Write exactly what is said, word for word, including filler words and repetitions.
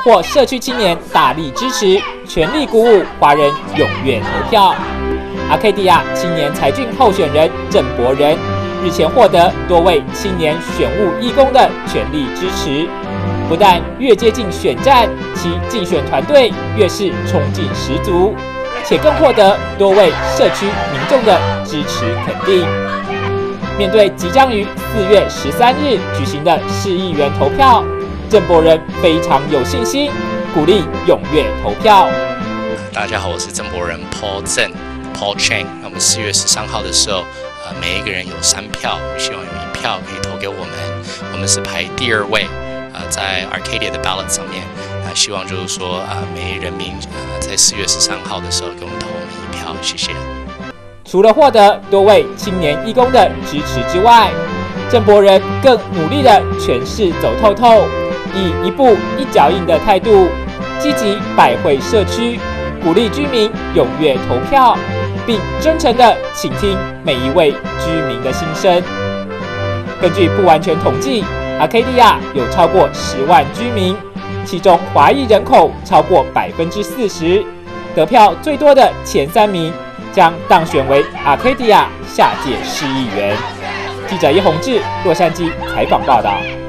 或社区青年大力支持，全力鼓舞华人踊跃投票。阿 K 迪亚青年才俊候选人郑伯仁日前获得多位青年选务义工的全力支持，不但越接近选战，其竞选团队越是冲劲十足，且更获得多位社区民众的支持肯定。面对即将于四月十三日举行的市议员投票，郑伯仁非常有信心，鼓励踊跃投票。 大家好，我是郑伯仁 Paul 郑 Paul Cheng。我们四月十三号的时候，呃，每一个人有三票，我们希望有一票可以投给我们。我们是排第二位，呃，在 Arcadia 的 ballot 上面，啊、呃，希望就是说，啊、呃，每一人民呃在四月十三号的时候给我们投我们一票，谢谢。 除了获得多位青年义工的支持之外，郑伯仁更努力地全市走透透，以一步一脚印的态度，积极百会社区，鼓励居民踊跃投票，并真诚地倾听每一位居民的心声。根据不完全统计，阿 K 迪亚有超过十万居民，其中华裔人口超过百分之四十，得票最多的前三名将当选为阿 K 迪亚下届市议员。记者叶宏志，洛杉矶采访报道。